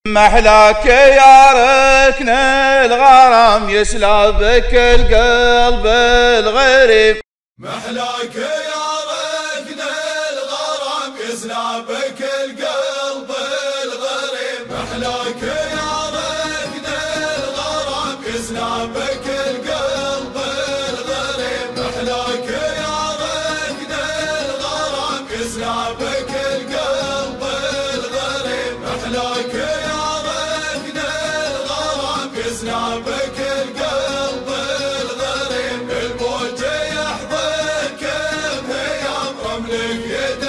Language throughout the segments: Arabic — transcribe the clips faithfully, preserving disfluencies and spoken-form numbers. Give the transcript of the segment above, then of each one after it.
محلاك يا ركن الغرام يسلبك القلب الغريب. محلاك يا ركن الغرام يسلبك القلب الغريب. محلاك يا ركن الغرام يسلبك القلب الغريب. محلاك يا ركن الغرام يسلبك القلب الغريب. محلاك يا ركن الغرام يسلبك القلب الغريب. الموج يحضنك بهيام رملك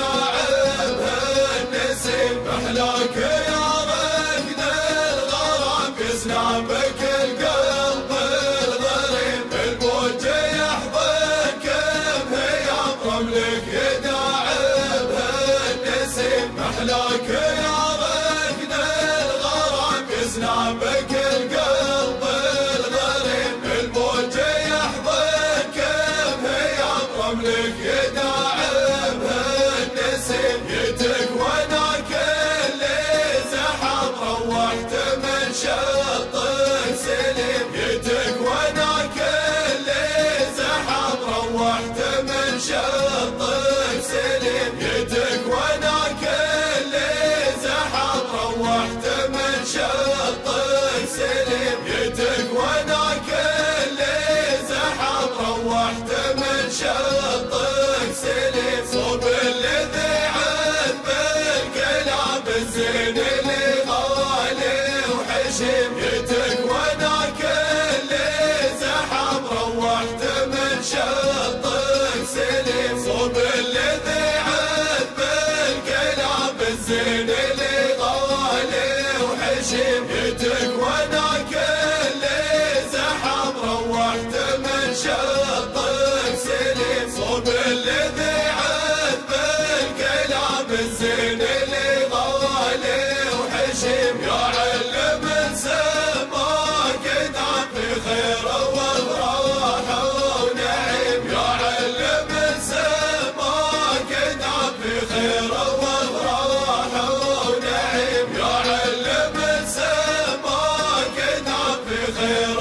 يداعبها النسيم. محلاك يا ركن الغرام يسلبك القلب الغريب. الموج يحضنك بهيام رملك يداعبها النسيم. محلاك يا ركن الغرام يسلبك القلب الغريب. الموج يحضنك بهيام رملك يداعبها النسيم. جيتك وانا كل زحام روحت من شطك سليم. جيتك وانا كل زحام روحت من شطك سليم. جيتك وانا كل زحام روحت من شطك سليم. جيتك وانا كل زحام روحت من شطك سليم. صوب الذي عذب الكلام الزين اللي غالي وحشيم. جيتك وانا كل زحام روحت من شطك سليم. صوب الذي عذب الكلام الزين اللي غالي وحشيم. جيتك وانا كل زحام روحت من شطك سليم. صوب الذي عذب الكلام الزين اللي غالي وحشيم. يا علم سماك دام في خير وافراح ونعيم. يا علم سماك دام في خير وافراح ونعيم. يا علم سماك دام في خير